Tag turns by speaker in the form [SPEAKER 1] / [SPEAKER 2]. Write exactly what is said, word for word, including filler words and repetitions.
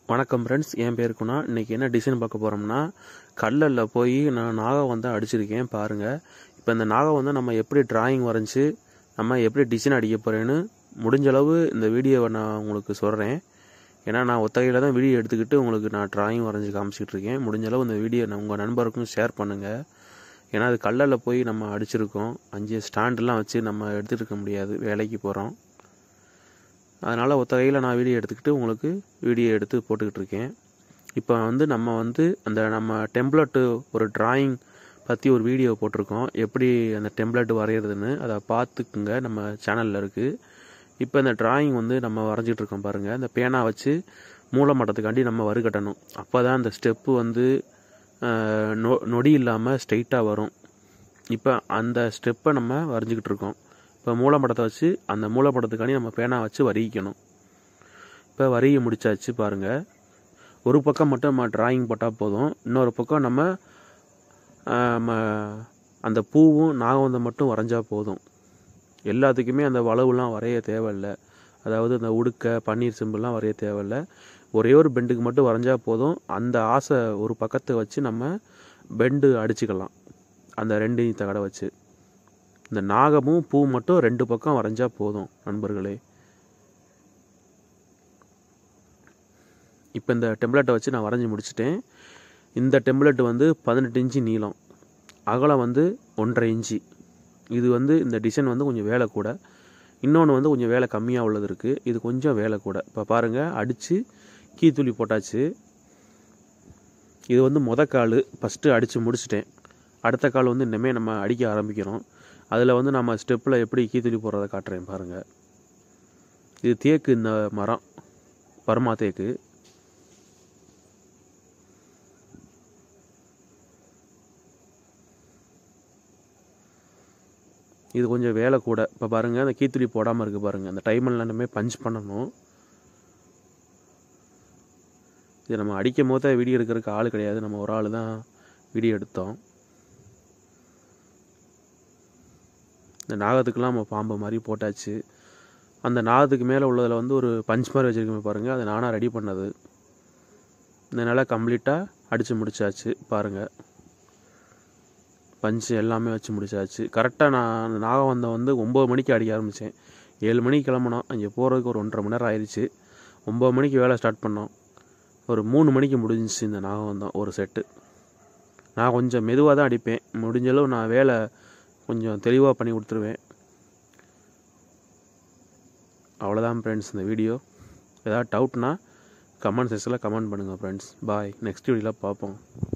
[SPEAKER 1] வணக்கம் ஃப்ரெண்ட்ஸ், என் பேர் குணா. இன்றைக்கி என்ன டிசைன் பார்க்க போகிறோம்னா, கல்லல்ல போய் நான் நாகம் வந்து அடிச்சிருக்கேன் பாருங்கள். இப்போ இந்த நாகம் வந்து நம்ம எப்படி டிராயிங் வரைஞ்சி நம்ம எப்படி டிசைன் அடிக்க போகிறேன்னு முடிஞ்சளவு இந்த வீடியோவை நான் உங்களுக்கு சொல்கிறேன். ஏன்னா நான் ஒத்தகையில் தான் வீடியோ எடுத்துக்கிட்டு உங்களுக்கு நான் டிராயிங் வரைஞ்சி காமிச்சிக்கிட்டு இருக்கேன். முடிஞ்சளவு இந்த வீடியோ நான் உங்கள் நண்பருக்கும் ஷேர் பண்ணுங்கள். ஏன்னா அது கல்லல்ல போய் நம்ம அடிச்சிருக்கோம். அஞ்சு ஸ்டாண்டெலாம் வச்சு நம்ம எடுத்துகிட்டு இருக்க முடியாது, வேலைக்கு போகிறோம். அதனால் ஒத்தகையில் நான் வீடியோ எடுத்துக்கிட்டு உங்களுக்கு வீடியோ எடுத்து போட்டுக்கிட்டு இருக்கேன். இப்போ வந்து நம்ம வந்து அந்த நம்ம டெம்ப்ளேட்டு ஒரு டிராயிங் பற்றி ஒரு வீடியோ போட்டிருக்கோம், எப்படி அந்த டெம்ப்ளேட் வரைகிறதுன்னு. அதை பார்த்துக்குங்க, நம்ம சேனலில் இருக்குது. இப்போ இந்த டிராயிங் வந்து நம்ம வரைஞ்சிட்டு இருக்கோம் பாருங்கள். இந்த பேனா வச்சு மூல மட்டத்துக்காண்டி நம்ம வறுகட்டணும். அப்போ தான் அந்த ஸ்டெப்பு வந்து நொ நொடி இல்லாமல் ஸ்ட்ரெயிட்டாக வரும். இப்போ அந்த ஸ்டெப்பை நம்ம வரைஞ்சிக்கிட்டு இருக்கோம். இப்போ மூலப்படத்தை வச்சு அந்த மூலப்படத்துக்காண்டி நம்ம பேனா வச்சு வரிக்கணும். இப்போ வரிய முடிச்சாச்சு பாருங்கள். ஒரு பக்கம் மட்டும் நம்ம டிராயிங் போட்டால் போதும். இன்னொரு பக்கம் நம்ம அந்த பூவும் நாகவந்தம் மட்டும் வரைஞ்சா போதும். எல்லாத்துக்குமே அந்த வளவுலாம் வரைய தேவையில்லை. அதாவது அந்த உடுக்க பன்னீர் சிம்பிள்லாம் வரைய தேவையில்லை. ஒரே ஒரு பெண்டுக்கு மட்டும் வரைஞ்சா போதும். அந்த ஆசை ஒரு பக்கத்தை வச்சு நம்ம பெண்டு அடிச்சுக்கலாம். அந்த ரெண்டு தகடை வச்சு இந்த நாகமும் பூ மட்டும் ரெண்டு பக்கம் வரைஞ்சா போதும் நண்பர்களே. இப்போ இந்த டெம்ப்ளேட்டை வச்சு நான் வரைஞ்சி முடிச்சிட்டேன். இந்த டெம்ப்ளேட் வந்து பதினெட்டு இன்ச்சு நீளம், அகலம் வந்து ஒன்றரை இன்ச்சு. இது வந்து இந்த டிசைன் வந்து கொஞ்சம் வேலை கூட. இன்னொன்று வந்து கொஞ்சம் வேலை கம்மியாக உள்ளது இருக்குது. இது கொஞ்சம் வேலை கூட. இப்போ பாருங்கள், அடித்து கீத்துளி போட்டாச்சு. இது வந்து மொதல் கால் ஃபஸ்ட்டு அடித்து முடிச்சிட்டேன். அடுத்த கால் வந்து இன்னமே நம்ம அடிக்க ஆரம்பிக்கிறோம். அதில் வந்து நம்ம ஸ்டெப்பில் எப்படி கீத்துளி போடுறதை காட்டுறேன் பாருங்கள். இது தேக்கு, இந்த மரம் பர்மா தேக்கு. இது கொஞ்சம் வேலை கூட. இப்போ பாருங்கள், அந்த கீத்துளி போடாமல் இருக்குது பாருங்கள். அந்த டைமில் எல்லாமே பஞ்ச் பண்ணணும். இது நம்ம அடிக்கும் போது வீடியோ எடுக்கிறதுக்கு ஆள் கிடையாது, நம்ம ஒரு ஆள் தான் வீடியோ எடுத்தோம். இந்த நாகத்துக்கெலாம் நம்ம பாம்பு மாதிரி போட்டாச்சு. அந்த நாகத்துக்கு மேலே உள்ளதில் வந்து ஒரு பஞ்ச் மாதிரி வச்சுருக்கோம் பாருங்கள். அது நானாக ரெடி பண்ணது. இந்த நிலை கம்ப்ளீட்டாக அடித்து முடிச்சாச்சு பாருங்கள். பஞ்சு எல்லாமே வச்சு முடிச்சாச்சு. கரெக்டாக நான் அந்த நாகவந்தம் வந்து ஒம்பது மணிக்கு அடிக்க ஆரம்பித்தேன். ஏழு மணிக்கு கிளம்புனோம். அங்கே போகிறதுக்கு ஒரு ஒன்றரை மணி நேரம் ஆயிடுச்சு. ஒம்பது மணிக்கு வேலை ஸ்டார்ட் பண்ணோம். ஒரு மூணு மணிக்கு முடிஞ்சிச்சு இந்த நாகவந்தம் ஒரு செட்டு. நான் கொஞ்சம் மெதுவாக தான் அடிப்பேன். முடிஞ்சளவு நான் வேலை கொஞ்சம் தெளிவாக பண்ணி கொடுத்துருவேன். அவ்வளோதான் ஃப்ரெண்ட்ஸ் இந்த வீடியோ. ஏதாவது டவுட்னா கமெண்ட் செக்ஷனில் கமெண்ட் பண்ணுங்கள் ஃப்ரெண்ட்ஸ். பாய், நெக்ஸ்ட் வீடியோவில் பார்ப்போம்.